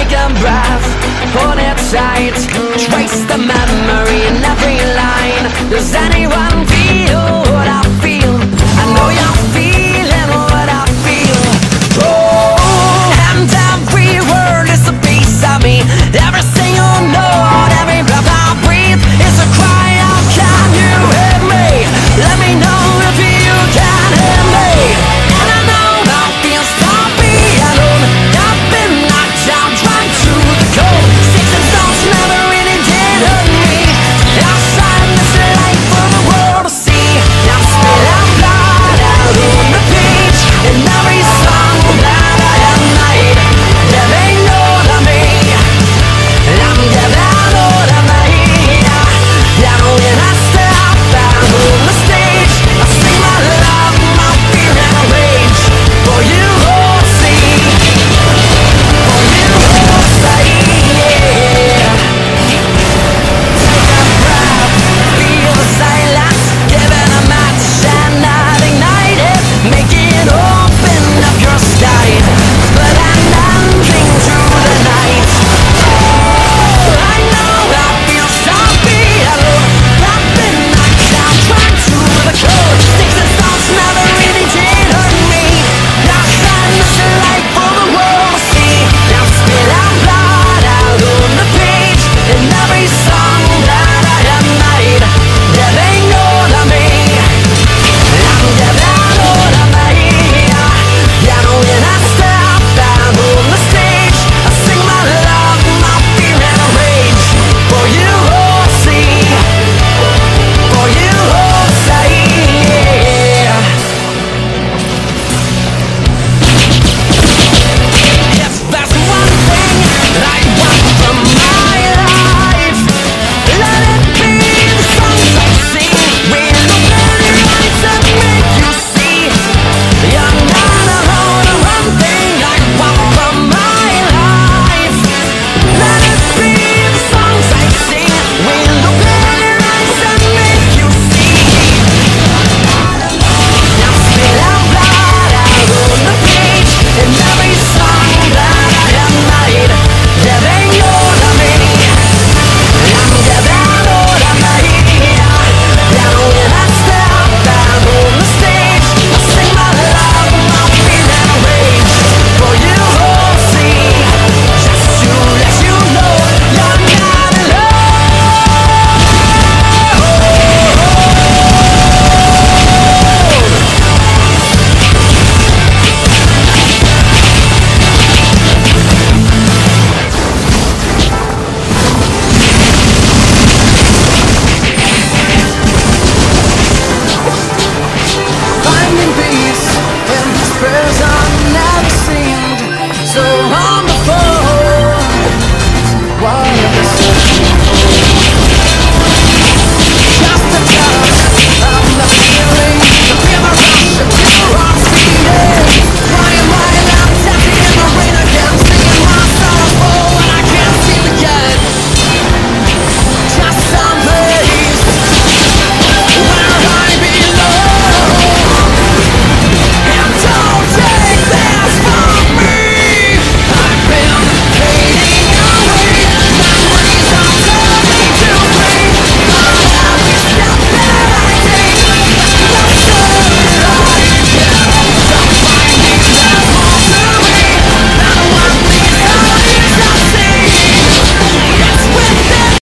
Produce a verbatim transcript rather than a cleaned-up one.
take a breath, hold it tight, trace the memory in every line. Does anyone feel what I feel? I know you're feeling what I feel. Oh, and every word is a piece of me. Every single note, every breath I breathe is a cry out, can you hear me? Let me know if you can hear me. And I know I feel sloppy alone. I've been knocked down, dragged to the cold. Sticks and stones never really did hurt me. I'll shine this light for the world to see. I'm spilling blood out on the page in every song that I have made. There ain't no to me. I'm getting out of my ear. Yeah, when I step out on the stage, I sing my love, my fear and rage. For you all see, for you all say, yeah. Take a breath, feel the silence, give it a match and not ignite it. Make it open up your sky, but an ending to the night. Oh, I know I feel sloppy alone. I've been knocked down, trying to the code. Sticks and stones never really did hurt me. I'll shine this light for the world to see. I'm spilling blood out on the page in every song that I have made. There ain't no to me. I'm getting out of my ear. Yeah, when I step out on the stage, I sing my love, my fear and rage. For you all see, for you all say, yeah. If there's one thing I want from my life, let it be the songs I sing. With the very lights that make you see you're not alone. One thing I want from my life, let it be the songs I sing. With the very lights that make you see I'm spilling blood out on the page in every song that I have made. There ain't no to me. I'm getting out of my ear. Yeah, when I step out on the stage, I sing my love, my fear and rage. For you all see, just to let you know you're not alone. Finding peace in these prayers I've never seen. So on the phone